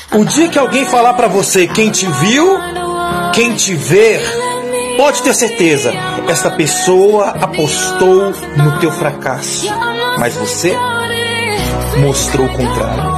O dia que alguém falar pra você quem te viu, quem te ver, pode ter certeza, essa pessoa apostou no teu fracasso, mas você mostrou o contrário.